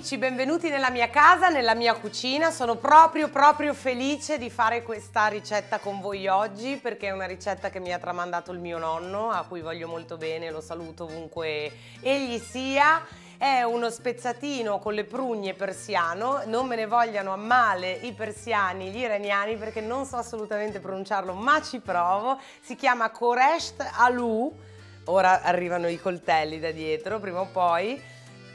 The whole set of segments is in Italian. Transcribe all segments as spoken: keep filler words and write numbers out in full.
amici, benvenuti nella mia casa, nella mia cucina. Sono proprio proprio felice di fare questa ricetta con voi oggi perché è una ricetta che mi ha tramandato il mio nonno, a cui voglio molto bene, lo saluto ovunque egli sia. È uno spezzatino con le prugne persiano, non me ne vogliano a male i persiani, gli iraniani, perché non so assolutamente pronunciarlo, ma ci provo. Si chiama Khoresht Aloo. Ora arrivano i coltelli da dietro, prima o poi.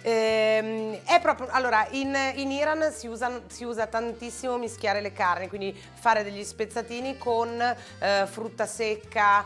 Ehm, è proprio, allora, in, in Iran si usa, si usa tantissimo mischiare le carni, quindi fare degli spezzatini con eh, frutta secca,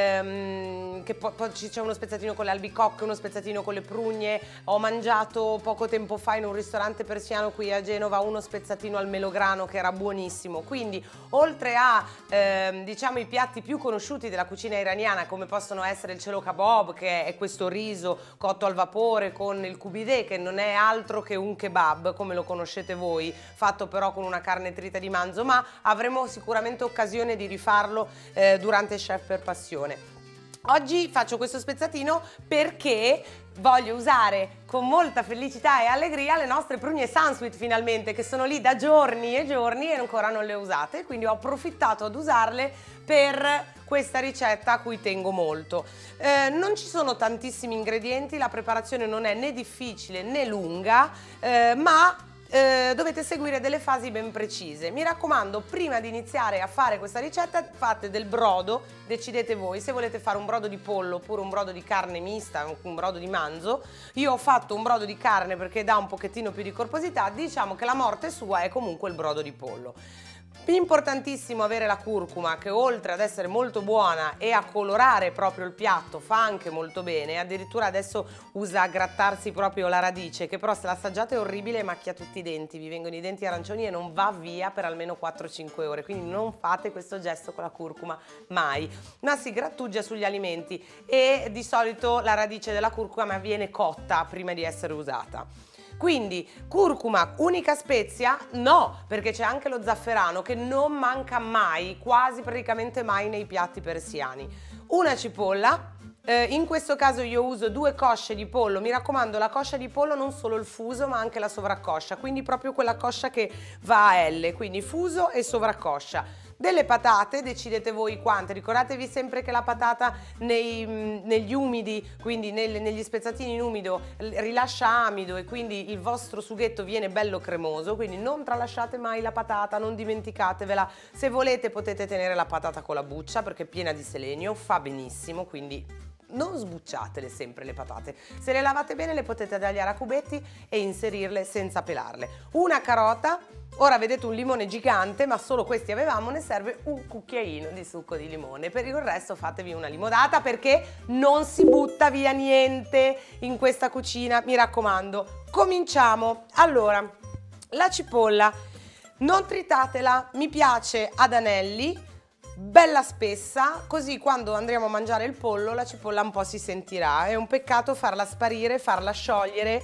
ehm, che poi, poi c'è uno spezzatino con le albicocche, uno spezzatino con le prugne. Ho mangiato poco tempo fa in un ristorante persiano qui a Genova uno spezzatino al melograno che era buonissimo. Quindi oltre a ehm, diciamo i piatti più conosciuti della cucina iraniana, come possono essere il celo kabob, che è questo riso cotto al vapore con il kubide, che non è altro che un kebab come lo conoscete voi, fatto però con una carne trita di manzo, ma avremo sicuramente occasione di rifarlo eh, durante Chef per Passione. Oggi faccio questo spezzatino perché voglio usare con molta felicità e allegria le nostre prugne Sunsweet finalmente, che sono lì da giorni e giorni e ancora non le ho usate, quindi ho approfittato ad usarle per questa ricetta a cui tengo molto. Eh, non ci sono tantissimi ingredienti, la preparazione non è né difficile né lunga, eh, ma Eh, dovete seguire delle fasi ben precise. Mi raccomando, prima di iniziare a fare questa ricetta fate del brodo, decidete voi se volete fare un brodo di pollo oppure un brodo di carne mista, un brodo di manzo. Io ho fatto un brodo di carne perché dà un pochettino più di corposità, diciamo che la morte sua è comunque il brodo di pollo. Importantissimo avere la curcuma, che oltre ad essere molto buona e a colorare proprio il piatto fa anche molto bene. Addirittura adesso usa a grattarsi proprio la radice, che però se l'assaggiate è orribile e macchia tutti i denti, vi vengono i denti arancioni e non va via per almeno quattro cinque ore, quindi non fate questo gesto con la curcuma mai, ma si grattugia sugli alimenti e di solito la radice della curcuma viene cotta prima di essere usata. Quindi curcuma, unica spezia? No, perché c'è anche lo zafferano che non manca mai, quasi praticamente mai nei piatti persiani. Una cipolla, eh, in questo caso io uso due cosce di pollo, mi raccomando la coscia di pollo non solo il fuso ma anche la sovraccoscia, quindi proprio quella coscia che va a L, quindi fuso e sovraccoscia. Delle patate, decidete voi quante, ricordatevi sempre che la patata nei, negli umidi, quindi nel, negli spezzatini in umido rilascia amido e quindi il vostro sughetto viene bello cremoso, quindi non tralasciate mai la patata, non dimenticatevela. Se volete potete tenere la patata con la buccia perché è piena di selenio, fa benissimo, quindi non sbucciatele sempre le patate. Se le lavate bene le potete tagliare a cubetti e inserirle senza pelarle. Una carota. Ora vedete un limone gigante, ma solo questi avevamo, ne serve un cucchiaino di succo di limone. Per il resto fatevi una limonata perché non si butta via niente in questa cucina, mi raccomando. Cominciamo. Allora, la cipolla, non tritatela, mi piace ad anelli, bella spessa, così quando andremo a mangiare il pollo la cipolla un po' si sentirà. È un peccato farla sparire, farla sciogliere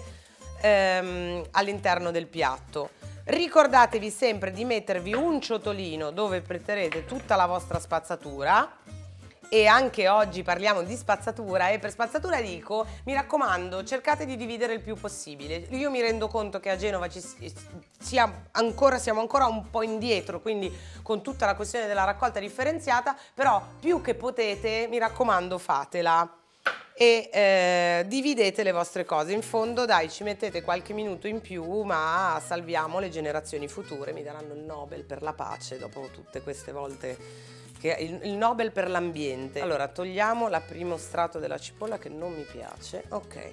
ehm, all'interno del piatto. Ricordatevi sempre di mettervi un ciotolino dove metterete tutta la vostra spazzatura e anche oggi parliamo di spazzatura e per spazzatura dico, mi raccomando, cercate di dividere il più possibile. Io mi rendo conto che a Genova ci sia ancora, siamo ancora un po' indietro, quindi con tutta la questione della raccolta differenziata, però più che potete, mi raccomando, fatela. E eh, dividete le vostre cose. In fondo dai, ci mettete qualche minuto in più, ma salviamo le generazioni future. Mi daranno il Nobel per la pace dopo tutte queste volte che il, il Nobel per l'ambiente. Allora togliamo la primo strato della cipolla che non mi piace. Ok,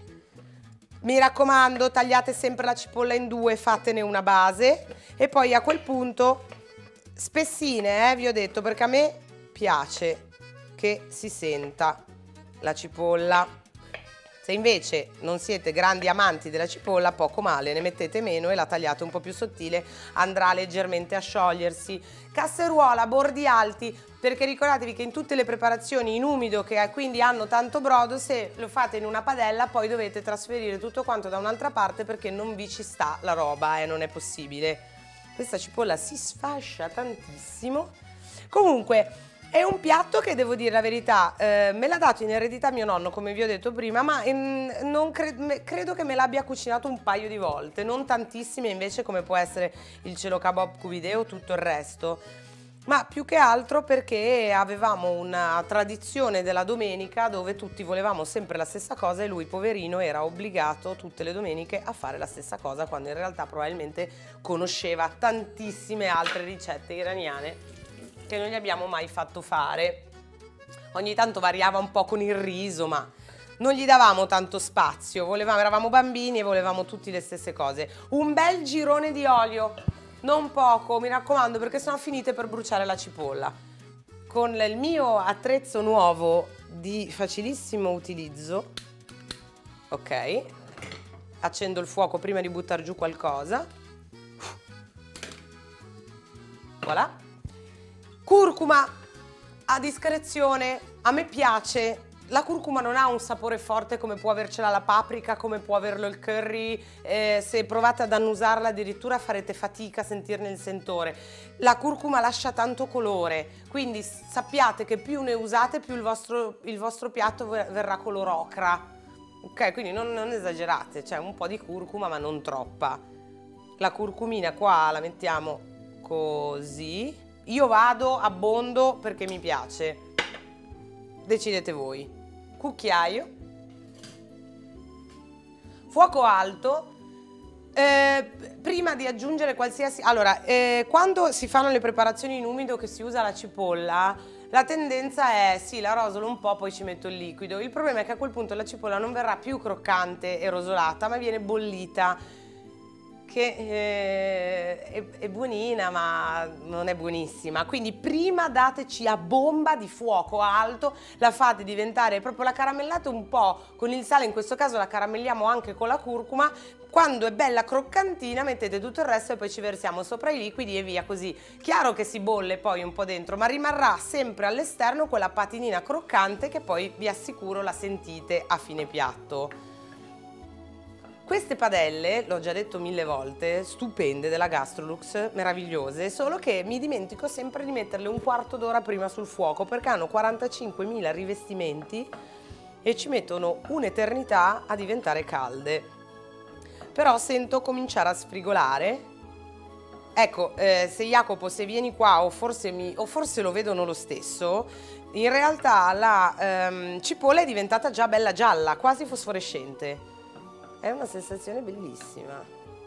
mi raccomando, tagliate sempre la cipolla in due, fatene una base e poi a quel punto spessine, eh, vi ho detto, perché a me piace che si senta la cipolla. Se invece non siete grandi amanti della cipolla, poco male, ne mettete meno e la tagliate un po' più sottile, andrà leggermente a sciogliersi. Casseruola, bordi alti, perché ricordatevi che in tutte le preparazioni in umido che quindi hanno tanto brodo, se lo fate in una padella poi dovete trasferire tutto quanto da un'altra parte perché non vi ci sta la roba e eh, non è possibile. Questa cipolla si sfascia tantissimo. Comunque È un piatto che, devo dire la verità, eh, me l'ha dato in eredità mio nonno, come vi ho detto prima, ma ehm, non cre me credo che me l'abbia cucinato un paio di volte, non tantissime invece come può essere il Cielo Kebab Cubide o tutto il resto, ma più che altro perché avevamo una tradizione della domenica dove tutti volevamo sempre la stessa cosa e lui, poverino, era obbligato tutte le domeniche a fare la stessa cosa, quando in realtà probabilmente conosceva tantissime altre ricette iraniane che non gli abbiamo mai fatto fare. Ogni tanto variava un po' con il riso, ma non gli davamo tanto spazio, volevamo, eravamo bambini e volevamo tutti le stesse cose. Un bel girone di olio, non poco, mi raccomando, perché sennò finite per bruciare la cipolla. Con il mio attrezzo nuovo di facilissimo utilizzo, ok, accendo il fuoco prima di buttare giù qualcosa. Voilà. Curcuma a discrezione, a me piace. La curcuma non ha un sapore forte come può avercela la paprika, come può averlo il curry, eh, se provate ad annusarla addirittura farete fatica a sentirne il sentore. La curcuma lascia tanto colore, quindi sappiate che più ne usate più il vostro, il vostro piatto verrà color ocra. Ok, quindi non, non esagerate, cioè un po' di curcuma ma non troppa. La curcumina qua la mettiamo così. Io vado, abbondo perché mi piace, decidete voi. Cucchiaio, fuoco alto. Eh, prima di aggiungere qualsiasi... Allora, eh, quando si fanno le preparazioni in umido che si usa la cipolla, la tendenza è, sì, la rosolo un po', poi ci metto il liquido. Il problema è che a quel punto la cipolla non verrà più croccante e rosolata, ma viene bollita, che eh, è, è buonina ma non è buonissima, quindi prima dateci a bomba di fuoco alto, la fate diventare proprio, la caramellate un po' con il sale, in questo caso la caramelliamo anche con la curcuma. Quando è bella croccantina mettete tutto il resto e poi ci versiamo sopra i liquidi e via così. Chiaro che si bolle poi un po' dentro, ma rimarrà sempre all'esterno quella patinina croccante che poi vi assicuro la sentite a fine piatto. Queste padelle, l'ho già detto mille volte, stupende, della Gastrolux, meravigliose, solo che mi dimentico sempre di metterle un quarto d'ora prima sul fuoco perché hanno quarantacinquemila rivestimenti e ci mettono un'eternità a diventare calde. Però sento cominciare a sfrigolare. Ecco, eh, se Jacopo, se vieni qua o forse, mi, o forse lo vedono lo stesso, in realtà la ehm, cipolla è diventata già bella gialla, quasi fosforescente. È una sensazione bellissima.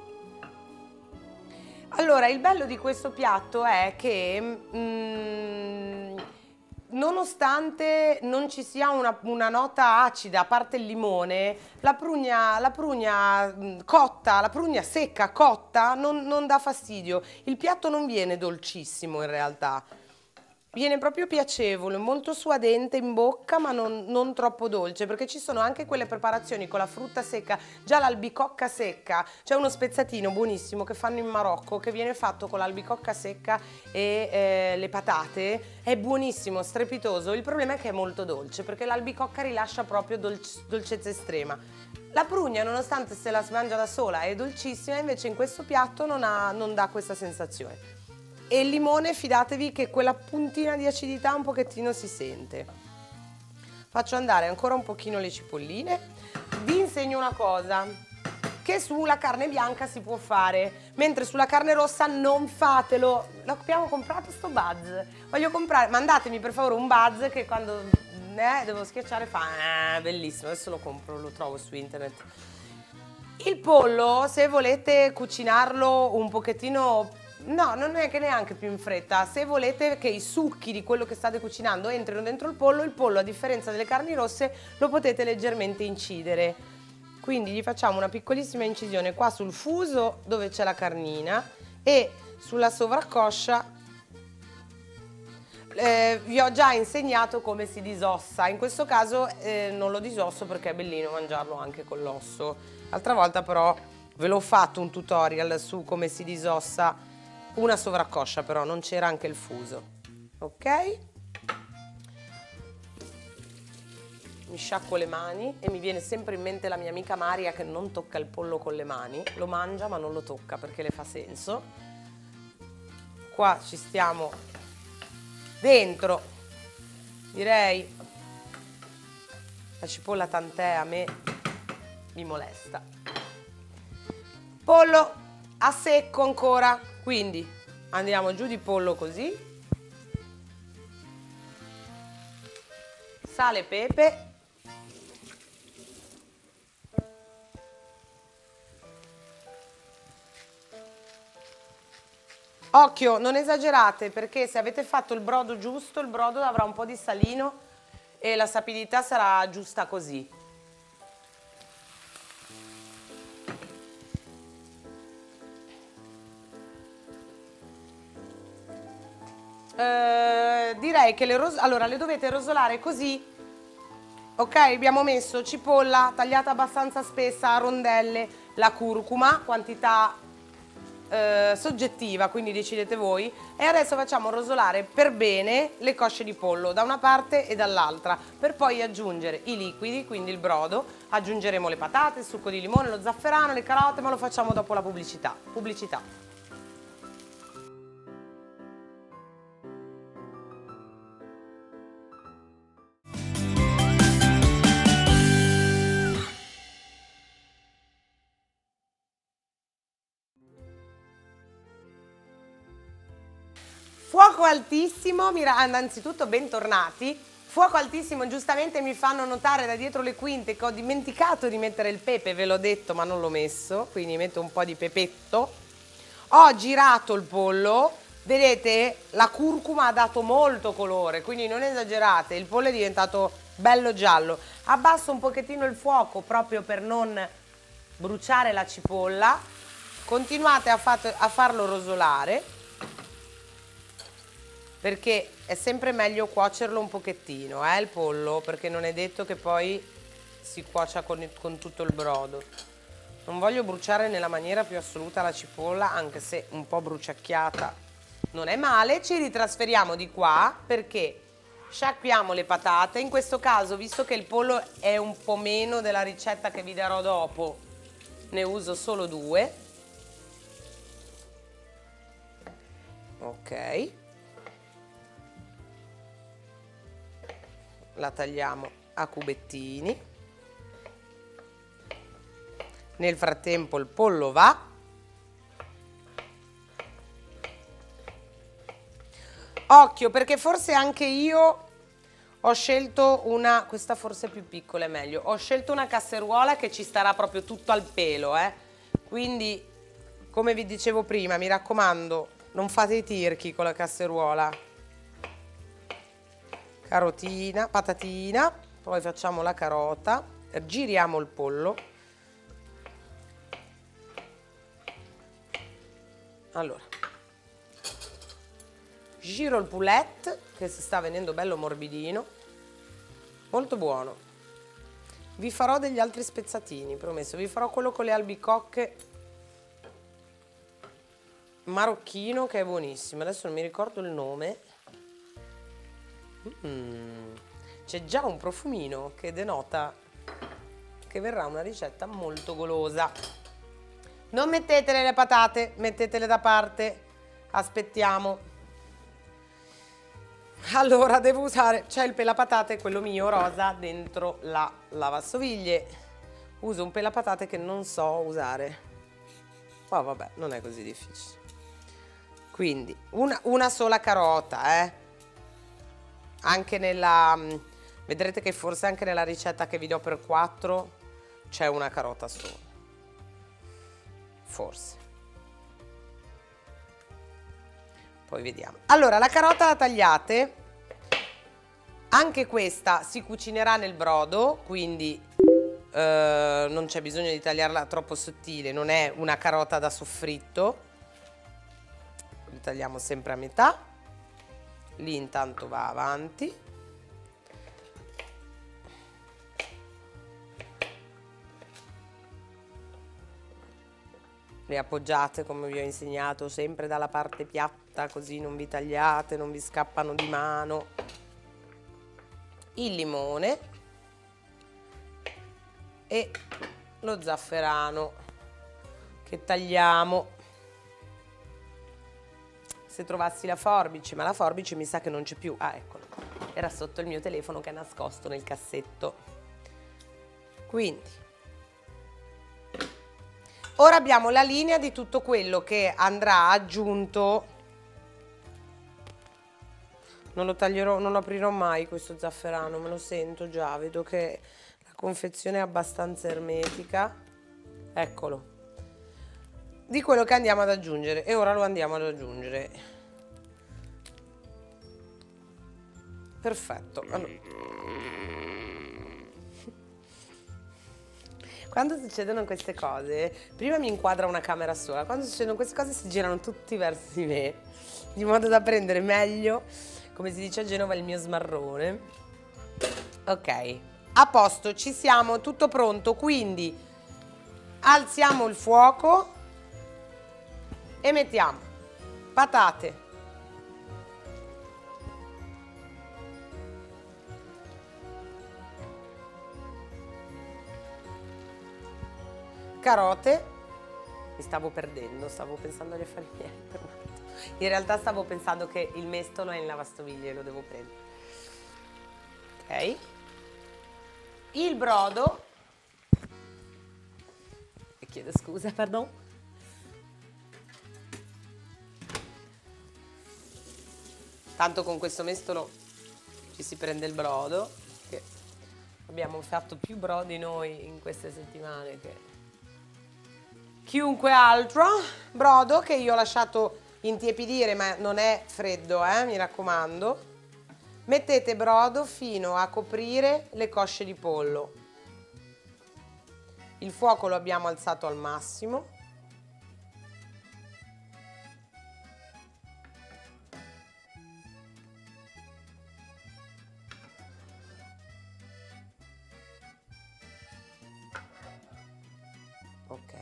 Allora, il bello di questo piatto è che mm, nonostante non ci sia una, una nota acida, a parte il limone, la prugna, la prugna mm, cotta, la prugna secca, cotta, non, non dà fastidio. Il piatto non viene dolcissimo in realtà. Viene proprio piacevole, molto suadente in bocca ma non, non troppo dolce, perché ci sono anche quelle preparazioni con la frutta secca, già l'albicocca secca, c'è uno spezzatino buonissimo che fanno in Marocco che viene fatto con l'albicocca secca e eh, le patate, è buonissimo, strepitoso, il problema è che è molto dolce perché l'albicocca rilascia proprio dolce, dolcezza estrema. La prugna, nonostante se la si mangia da sola, è dolcissima, invece in questo piatto non, ha, non dà questa sensazione. E il limone, fidatevi che quella puntina di acidità un pochettino si sente. Faccio andare ancora un pochino le cipolline. Vi insegno una cosa, che sulla carne bianca si può fare, mentre sulla carne rossa non fatelo. L'abbiamo comprato sto buzz. Voglio comprare, mandatemi per favore un buzz che quando eh, devo schiacciare fa eh, bellissimo. Adesso lo compro, lo trovo su internet. Il pollo, se volete cucinarlo un pochettino... No, non è che neanche più in fretta, se volete che i succhi di quello che state cucinando entrino dentro il pollo, il pollo a differenza delle carni rosse lo potete leggermente incidere. Quindi gli facciamo una piccolissima incisione qua sul fuso dove c'è la carnina e sulla sovraccoscia eh, vi ho già insegnato come si disossa, in questo caso eh, non lo disosso perché è bellino mangiarlo anche con l'osso. L'altra volta però ve l'ho fatto un tutorial su come si disossa una sovraccoscia, però non c'era anche il fuso. Ok, mi sciacquo le mani e mi viene sempre in mente la mia amica Maria che non tocca il pollo con le mani, lo mangia ma non lo tocca perché le fa senso. Qua ci stiamo dentro direi la cipolla tant'è, a me mi molesta. Pollo a secco ancora, quindi andiamo giù di pollo così, sale e pepe, occhio, non esagerate, perché se avete fatto il brodo giusto, il brodo avrà un po' di salino e la sapidità sarà giusta così. Eh, direi che le, ros allora, le dovete rosolare così, ok? Abbiamo messo cipolla tagliata abbastanza spessa a rondelle, la curcuma, quantità eh, soggettiva, quindi decidete voi, e adesso facciamo rosolare per bene le cosce di pollo da una parte e dall'altra, per poi aggiungere i liquidi, quindi il brodo, aggiungeremo le patate, il succo di limone, lo zafferano, le carote, ma lo facciamo dopo la pubblicità. Pubblicità. Fuoco altissimo, innanzitutto bentornati. Fuoco altissimo, giustamente mi fanno notare da dietro le quinte che ho dimenticato di mettere il pepe, ve l'ho detto ma non l'ho messo, quindi metto un po' di pepetto. Ho girato il pollo, vedete la curcuma ha dato molto colore, quindi non esagerate, il pollo è diventato bello giallo. Abbasso un pochettino il fuoco proprio per non bruciare la cipolla, continuate a, a farlo rosolare, perché è sempre meglio cuocerlo un pochettino, eh, il pollo, perché non è detto che poi si cuocia con, con tutto il brodo. Non voglio bruciare nella maniera più assoluta la cipolla, anche se un po' bruciacchiata non è male. Ci ritrasferiamo di qua perché sciacquiamo le patate. In questo caso, visto che il pollo è un po' meno della ricetta che vi darò dopo, ne uso solo due. Ok. La tagliamo a cubettini. Nel frattempo il pollo va. Occhio, perché forse anche io ho scelto una, questa forse è più piccola, è meglio, ho scelto una casseruola che ci starà proprio tutto al pelo, eh. Quindi, come vi dicevo prima, mi raccomando, non fate i tirchi con la casseruola. Carotina, patatina, poi facciamo la carota, giriamo il pollo. Allora, giro il poulet che si sta venendo bello morbidino, molto buono. Vi farò degli altri spezzatini, promesso, vi farò quello con le albicocche marocchino che è buonissimo, adesso non mi ricordo il nome. Mm. C'è già un profumino che denota che verrà una ricetta molto golosa. Non mettetele le patate, mettetele da parte, aspettiamo. Allora devo usare, c'è il pelapatate, quello mio rosa, dentro la lavastoviglie. Uso un pelapatate che non so usare, ma vabbè, non è così difficile. Quindi una, una sola carota, eh anche nella, vedrete che forse anche nella ricetta che vi do per quattro c'è una carota sola, forse, poi vediamo. Allora la carota la tagliate, anche questa si cucinerà nel brodo, quindi eh, non c'è bisogno di tagliarla troppo sottile, non è una carota da soffritto, li tagliamo sempre a metà. Lì intanto va avanti. Le appoggiate come vi ho insegnato sempre dalla parte piatta, così non vi tagliate, non vi scappano di mano. Il limone e lo zafferano che tagliamo. Se trovassi la forbice, ma la forbice mi sa che non c'è più. Ah, eccola. era sotto il mio telefono che è nascosto nel cassetto. Quindi ora abbiamo la linea di tutto quello che andrà aggiunto. Non lo taglierò, non lo aprirò mai questo zafferano, me lo sento già, vedo che la confezione è abbastanza ermetica. Eccolo. Di quello che andiamo ad aggiungere, e ora lo andiamo ad aggiungere. Perfetto. Allora. Quando succedono queste cose, prima mi inquadra una camera sola, quando succedono queste cose si girano tutti verso di me, di modo da prendere meglio, come si dice a Genova, il mio smarrone. Ok, a posto, ci siamo, tutto pronto, quindi alziamo il fuoco e mettiamo patate, carote, mi stavo perdendo, stavo pensando agli affari miei, in realtà stavo pensando che il mestolo è in lavastoviglie e lo devo prendere. Ok, il brodo, e chiedo scusa, pardon. Tanto con questo mestolo ci si prende il brodo, che abbiamo fatto più brodi noi in queste settimane che chiunque altro. Brodo che io ho lasciato intiepidire, ma non è freddo, eh, mi raccomando. Mettete brodo fino a coprire le cosce di pollo. Il fuoco lo abbiamo alzato al massimo. Ok.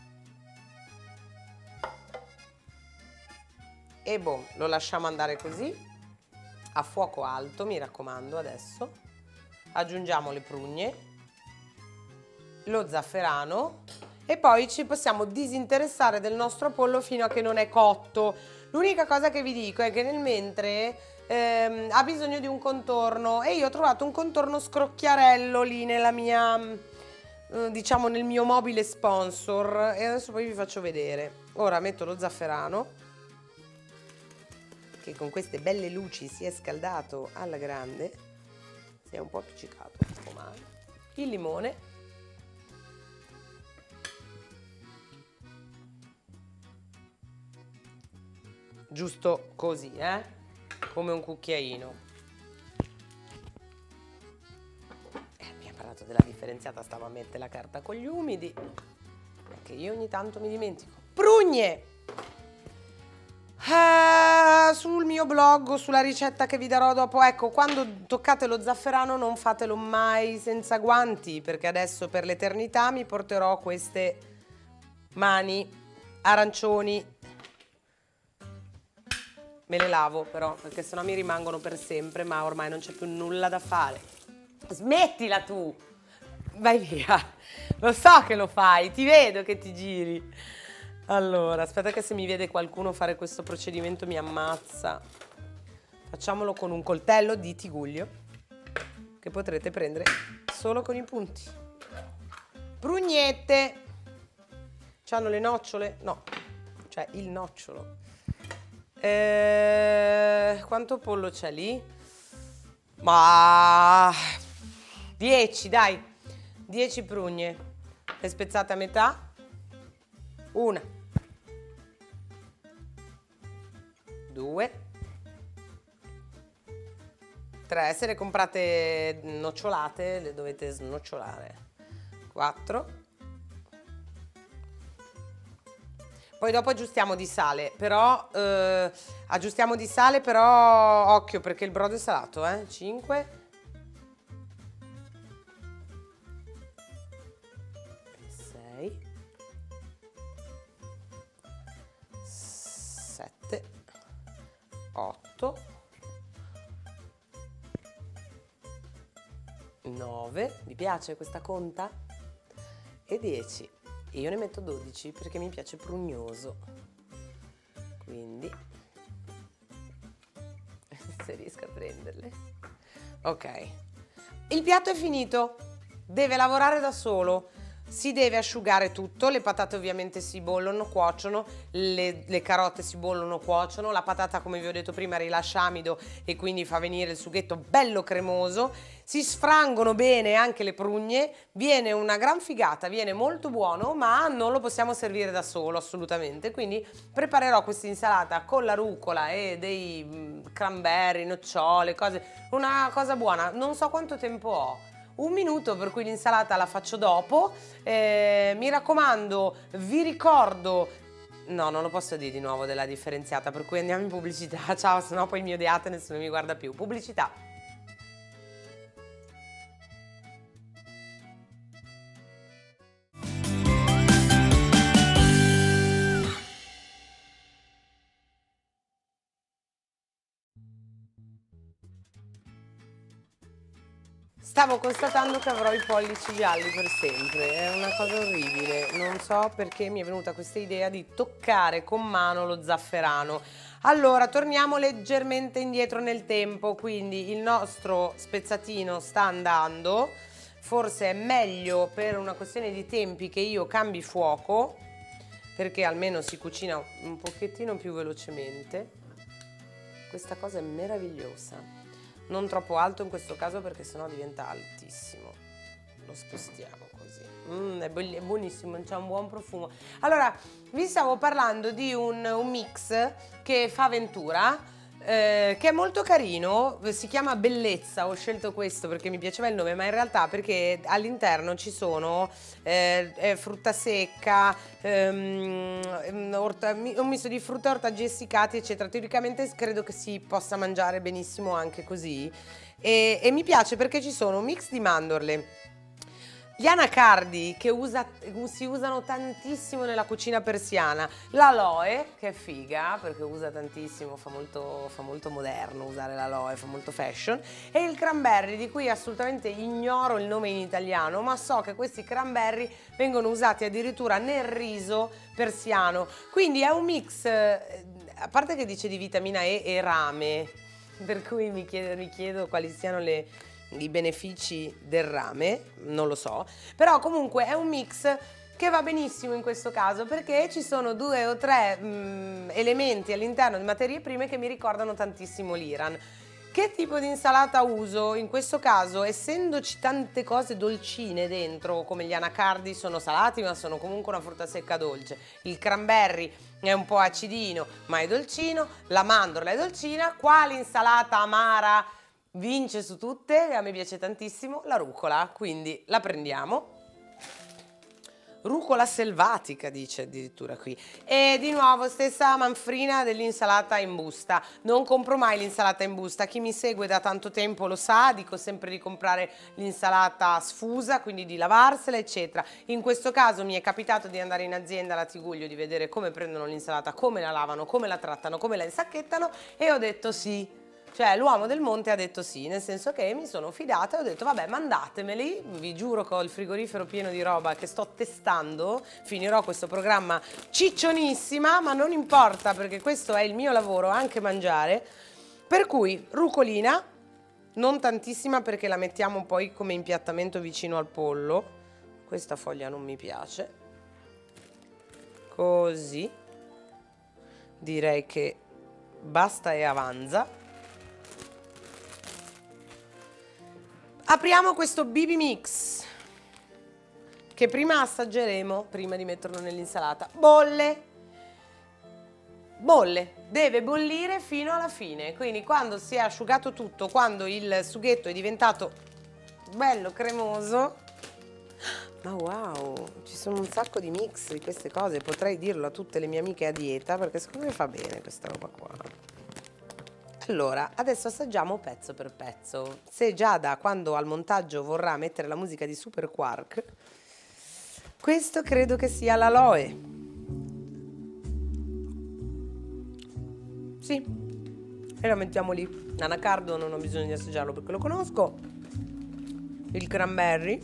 E boh, lo lasciamo andare così, a fuoco alto, mi raccomando adesso. Aggiungiamo le prugne, lo zafferano e poi ci possiamo disinteressare del nostro pollo fino a che non è cotto. L'unica cosa che vi dico è che nel mentre ehm, ha bisogno di un contorno e io ho trovato un contorno scrocchiarello lì nella mia, eh, diciamo nel mio mobile sponsor, e adesso poi vi faccio vedere. Ora metto lo zafferano, che con queste belle luci si è scaldato alla grande, si è un po' appiccicato, un po' male. Il limone, giusto così, eh? Come un cucchiaino. Eh, abbiamo parlato della differenziata, stavo a mettere la carta con gli umidi, perché io ogni tanto mi dimentico. Prugne! Uh, sul mio blog o sulla ricetta che vi darò dopo, ecco, quando toccate lo zafferano non fatelo mai senza guanti, perché adesso per l'eternità mi porterò queste mani arancioni. Me le lavo però, perché sennò mi rimangono per sempre, ma ormai non c'è più nulla da fare. Smettila tu! Vai via! Lo so che lo fai, ti vedo che ti giri. Allora, aspetta che se mi vede qualcuno fare questo procedimento mi ammazza. Facciamolo con un coltello di tiguglio, che potrete prendere solo con i punti. Prugnette. C'hanno le nocciole? No, cioè il nocciolo. Eh, quanto pollo c'è lì? Ma dieci, dai. dieci prugne. Le spezzate a metà. Una, due, tre, se le comprate nocciolate le dovete snocciolare, quattro, poi dopo aggiustiamo di sale, però eh, aggiustiamo di sale però occhio perché il brodo è salato, eh, cinque, sei, sette, otto, nove, vi piace questa conta? E dieci. Io ne metto dodici perché mi piace prugnoso. Quindi, se riesco a prenderle. Ok. Il piatto è finito, deve lavorare da solo. Si deve asciugare tutto, le patate ovviamente si bollono, cuociono, le, le carote si bollono, cuociono, la patata, come vi ho detto prima, rilascia amido e quindi fa venire il sughetto bello cremoso, si sfrangono bene anche le prugne, viene una gran figata, viene molto buono, ma non lo possiamo servire da solo assolutamente, quindi preparerò questa insalata con la rucola e dei mm, cranberry, nocciole, cose, una cosa buona, non so quanto tempo ho. Un minuto, per cui l'insalata la faccio dopo. Eh, mi raccomando, vi ricordo, no, non lo posso dire di nuovo della differenziata, per cui andiamo in pubblicità. Ciao, sennò poi mi odiate e nessuno mi guarda più. Pubblicità. Stavo constatando che avrò i pollici gialli per sempre, è una cosa orribile, non so perché mi è venuta questa idea di toccare con mano lo zafferano. Allora, torniamo leggermente indietro nel tempo, quindi il nostro spezzatino sta andando, forse è meglio per una questione di tempi che io cambi fuoco, perché almeno si cucina un pochettino più velocemente. Questa cosa è meravigliosa. Non troppo alto in questo caso perché sennò diventa altissimo. Lo spostiamo così. Mm, è, è buonissimo, c'ha un buon profumo. Allora, vi stavo parlando di un, un mix che fa Ventura, eh, che è molto carino, si chiama Bellezza. Ho scelto questo perché mi piaceva il nome, ma in realtà perché all'interno ci sono eh, eh, frutta secca, ehm, orta, un misto di frutta e ortaggi essiccati, eccetera. Teoricamente credo che si possa mangiare benissimo anche così. E, e mi piace perché ci sono un mix di mandorle, gli anacardi che usa, si usano tantissimo nella cucina persiana, l'aloe che è figa perché usa tantissimo, fa molto, fa molto moderno usare l'aloe, fa molto fashion, e il cranberry di cui assolutamente ignoro il nome in italiano, ma so che questi cranberry vengono usati addirittura nel riso persiano, quindi è un mix, a parte che dice di vitamina E e rame, per cui mi chiedo, mi chiedo quali siano le... i benefici del rame, non lo so, però comunque è un mix che va benissimo in questo caso perché ci sono due o tre mh, elementi all'interno di materie prime che mi ricordano tantissimo l'Iran. Che tipo di insalata uso? In questo caso, essendoci tante cose dolcine dentro, come gli anacardi sono salati ma sono comunque una frutta secca dolce, il cranberry è un po' acidino ma è dolcino, la mandorla è dolcina, quale insalata amara vince su tutte? A me piace tantissimo la rucola, quindi la prendiamo. Rucola selvatica, dice addirittura qui. E di nuovo stessa manfrina dell'insalata in busta. Non compro mai l'insalata in busta. Chi mi segue da tanto tempo lo sa, dico sempre di comprare l'insalata sfusa, quindi di lavarsela, eccetera. In questo caso mi è capitato di andare in azienda alla Tiguglio, di vedere come prendono l'insalata, come la lavano, come la trattano, come la insacchettano, e ho detto sì. Cioè l'uomo del monte ha detto sì, nel senso che mi sono fidata e ho detto vabbè, mandatemeli, vi giuro che ho il frigorifero pieno di roba che sto testando, finirò questo programma ciccionissima, ma non importa perché questo è il mio lavoro, anche mangiare, per cui rucolina, non tantissima perché la mettiamo poi come impiattamento vicino al pollo, questa foglia non mi piace, così, direi che basta e avanza. Apriamo questo B B mix che prima assaggeremo, prima di metterlo nell'insalata. Bolle, bolle, deve bollire fino alla fine, quindi quando si è asciugato tutto, quando il sughetto è diventato bello cremoso, ma wow, ci sono un sacco di mix di queste cose, potrei dirlo a tutte le mie amiche a dieta perché secondo me fa bene questa roba qua. Allora, adesso assaggiamo pezzo per pezzo. Se Giada, quando al montaggio vorrà mettere la musica di Super Quark, questo credo che sia l'aloe. Sì, e la mettiamo lì. L'anacardo non ho bisogno di assaggiarlo perché lo conosco. Il cranberry,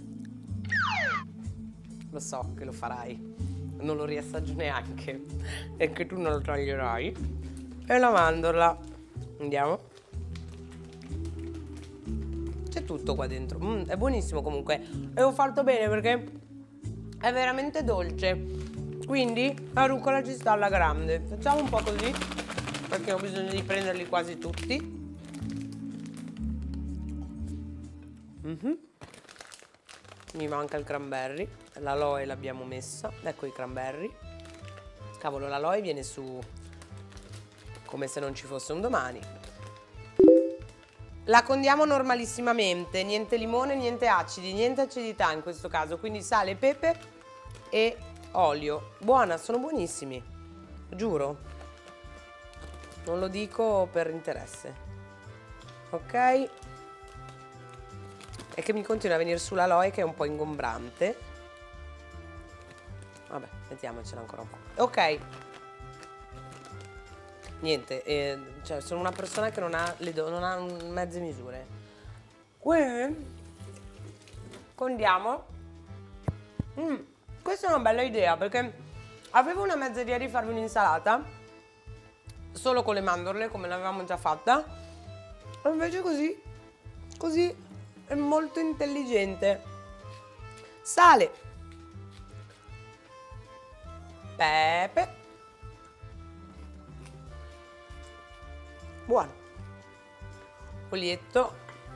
lo so che lo farai, non lo riassaggio neanche e che tu non lo toglierai. E la mandorla. Andiamo. c'è tutto qua dentro. Mm, è buonissimo comunque. E ho fatto bene perché è veramente dolce. Quindi la rucola ci sta alla grande. Facciamo un po' così, perché ho bisogno di prenderli quasi tutti. Mm-hmm. Mi manca il cranberry. L'aloe l'abbiamo messa. Ecco i cranberry. Cavolo, l'aloe viene su come se non ci fosse un domani. La condiamo normalissimamente, niente limone, niente acidi, niente acidità in questo caso, quindi sale, pepe e olio. Buona, sono buonissimi, giuro. Non lo dico per interesse. Ok? È che mi continua a venire sull'aloe che è un po' ingombrante. Vabbè, mettiamocela ancora un po'. Ok. Niente, eh, cioè sono una persona che non ha, le do, non ha mezze misure. Qui condiamo. Mm, questa è una bella idea perché avevo una mezza idea di farvi un'insalata solo con le mandorle come l'avevamo già fatta. E invece così, così è molto intelligente. Sale, pepe. Buono. Olietto,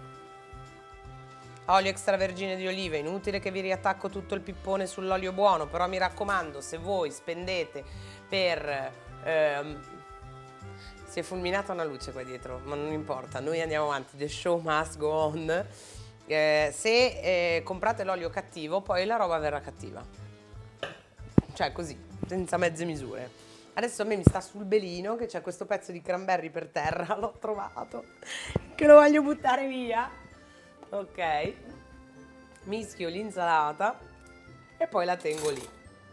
olio extravergine di oliva. Inutile che vi riattacco tutto il pippone sull'olio buono, però mi raccomando, se voi spendete per ehm, si è fulminata una luce qua dietro, ma non importa, noi andiamo avanti, the show must go on. Eh, se eh, comprate l'olio cattivo, poi la roba verrà cattiva, cioè così, senza mezze misure. Adesso a me mi sta sul belino che c'è questo pezzo di cranberry per terra, l'ho trovato, che lo voglio buttare via. Ok, mischio l'insalata e poi la tengo lì.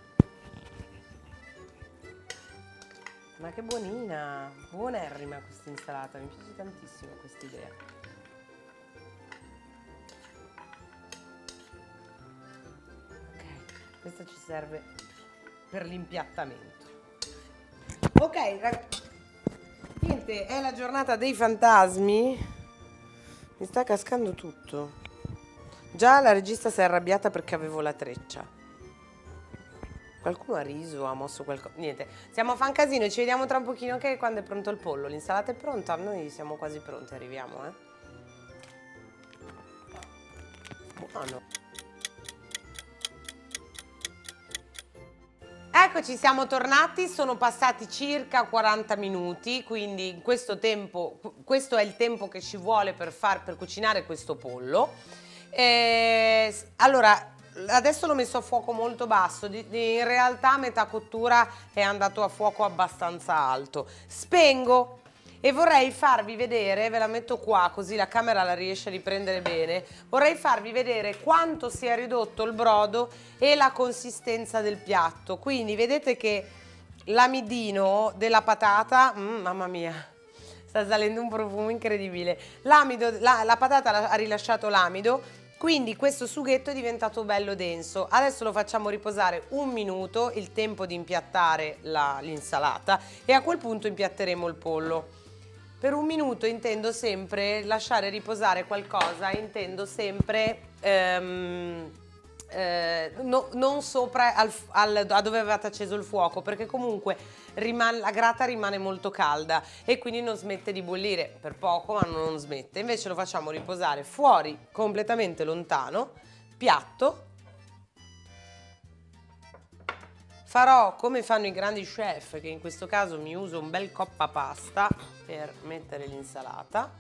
Ma che buonina, buonerrima questa insalata, mi piace tantissimo questa idea. Ok, questa ci serve per l'impiattamento. Ok, ragazzi, niente, è la giornata dei fantasmi. Mi sta cascando tutto. Già la regista si è arrabbiata perché avevo la treccia. Qualcuno ha riso, ha mosso qualcosa. Niente, siamo a fan casino e ci vediamo tra un pochino che quando è pronto il pollo. L'insalata è pronta, noi siamo quasi pronti, arriviamo, eh. Buono. Eccoci, siamo tornati, sono passati circa quaranta minuti, quindi in questo tempo, questo è il tempo che ci vuole per, far, per cucinare questo pollo. E, allora, adesso l'ho messo a fuoco molto basso, di, di, in realtà a metà cottura è andato a fuoco abbastanza alto. Spengo e vorrei farvi vedere, ve la metto qua così la camera la riesce a riprendere bene, vorrei farvi vedere quanto si è ridotto il brodo e la consistenza del piatto. Quindi vedete che l'amidino della patata, mm, mamma mia, sta salendo un profumo incredibile, l'amido, la, la patata ha rilasciato l'amido, quindi questo sughetto è diventato bello denso. Adesso lo facciamo riposare un minuto, il tempo di impiattare l'insalata, e a quel punto impiatteremo il pollo. Per un minuto intendo sempre lasciare riposare qualcosa, intendo sempre ehm, eh, no, non sopra al, al, a dove avevate acceso il fuoco, perché comunque rimane, la grata rimane molto calda e quindi non smette di bollire, per poco ma non smette. Invece lo facciamo riposare fuori, completamente lontano, piatto. Farò come fanno i grandi chef, che in questo caso mi uso un bel coppa pasta per mettere l'insalata.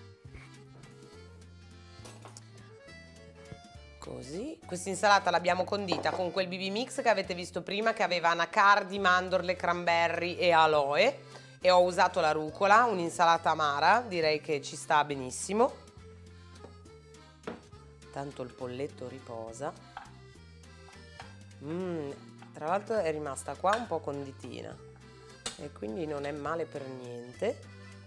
Così. Questa insalata l'abbiamo condita con quel B B mix che avete visto prima, che aveva anacardi, mandorle, cranberry e aloe, e ho usato la rucola, un'insalata amara, direi che ci sta benissimo. Tanto il polletto riposa. Mmm. Tra l'altro è rimasta qua un po' conditina e quindi non è male per niente.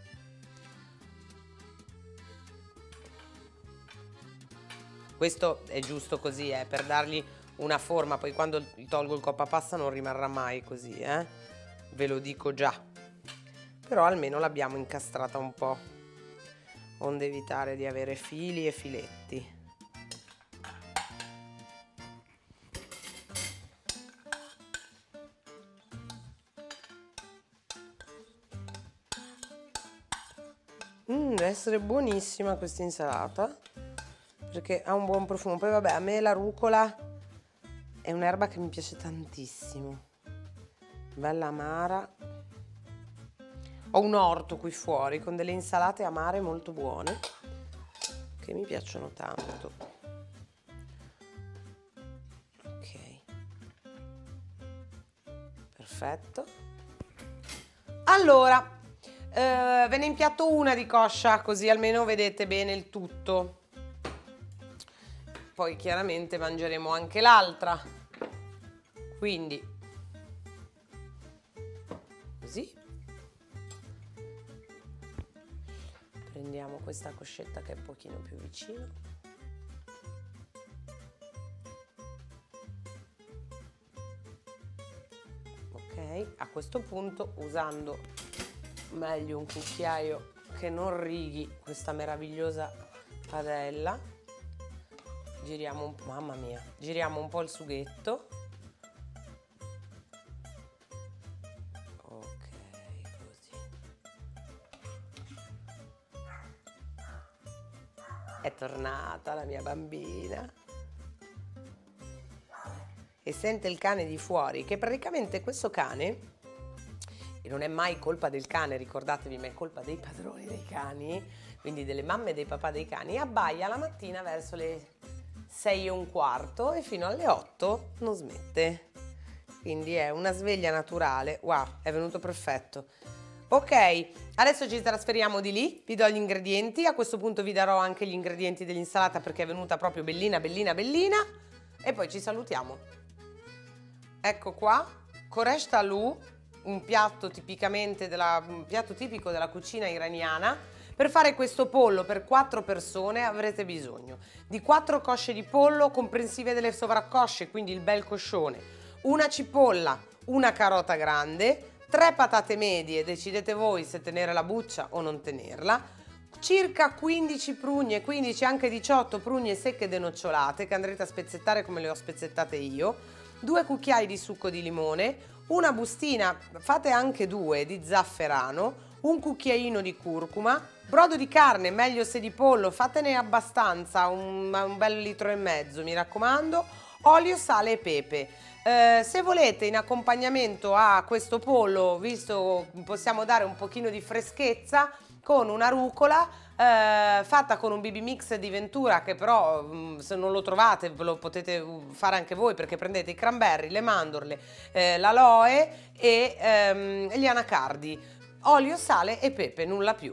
Questo è giusto così, eh, per dargli una forma, poi quando tolgo il coppa pasta non rimarrà mai così, eh? Ve lo dico già. Però almeno l'abbiamo incastrata un po'. onde evitare di avere fili e filetti. Mm, deve essere buonissima questa insalata, perché ha un buon profumo. Poi vabbè, a me la rucola è un'erba che mi piace tantissimo, bella amara. Ho un orto qui fuori con delle insalate amare molto buone che mi piacciono tanto. Ok, perfetto. Allora, eh, ve ne impiatto una di coscia, così almeno vedete bene il tutto. Poi chiaramente mangeremo anche l'altra, quindi così. Prendiamo questa coscetta che è un pochino più vicino. Ok, a questo punto, usando meglio un cucchiaio che non righi questa meravigliosa padella, giriamo un po', mamma mia, giriamo un po' il sughetto. È tornata la mia bambina e sente il cane di fuori, che praticamente questo cane, e non è mai colpa del cane, ricordatevi, ma è colpa dei padroni dei cani, quindi delle mamme e dei papà dei cani, abbaia la mattina verso le sei e un quarto e fino alle otto non smette, quindi è una sveglia naturale. Wow, è venuto perfetto. Ok, adesso ci trasferiamo di lì, vi do gli ingredienti, a questo punto vi darò anche gli ingredienti dell'insalata perché è venuta proprio bellina, bellina, bellina, e poi ci salutiamo. Ecco qua, Koresh Talou, un piatto tipicamente della, un piatto tipico della cucina iraniana. Per fare questo pollo per quattro persone avrete bisogno di quattro cosce di pollo comprensive delle sovraccosce, quindi il bel coscione, una cipolla, una carota grande, tre patate medie, decidete voi se tenere la buccia o non tenerla, circa quindici prugne, quindici anche diciotto prugne secche denocciolate che andrete a spezzettare come le ho spezzettate io, due cucchiai di succo di limone, una bustina, fate anche due, di zafferano, un cucchiaino di curcuma, brodo di carne, meglio se di pollo, fatene abbastanza, un, un bel litro e mezzo, mi raccomando, olio, sale e pepe. Eh, se volete in accompagnamento a questo pollo, visto possiamo dare un pochino di freschezza, con una rucola eh, fatta con un B B mix di Ventura, che però mh, se non lo trovate ve lo potete fare anche voi, perché prendete i cranberry, le mandorle, eh, l'aloe e ehm, gli anacardi, olio, sale e pepe, nulla più.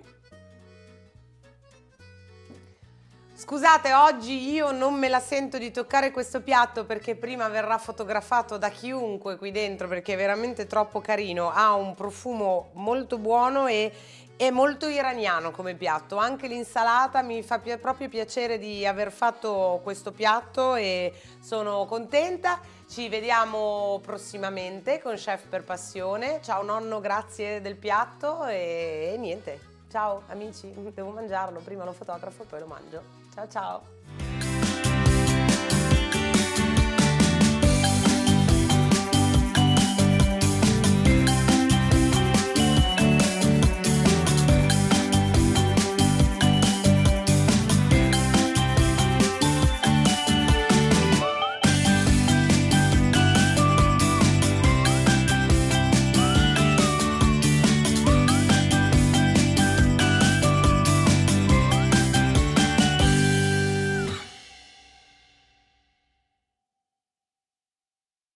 Scusate, oggi io non me la sento di toccare questo piatto perché prima verrà fotografato da chiunque qui dentro, perché è veramente troppo carino, ha un profumo molto buono e è molto iraniano come piatto. Anche l'insalata mi fa pi- proprio piacere di aver fatto questo piatto e sono contenta. Ci vediamo prossimamente con Chef per Passione. Ciao nonno, grazie del piatto e, e niente. Ciao amici, devo mangiarlo, prima lo fotografo poi lo mangio. Ciao ciao!